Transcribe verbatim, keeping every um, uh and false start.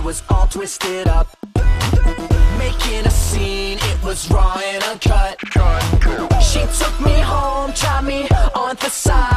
was all twisted up, making a scene, it was raw and uncut. She took me home, tried me on the side.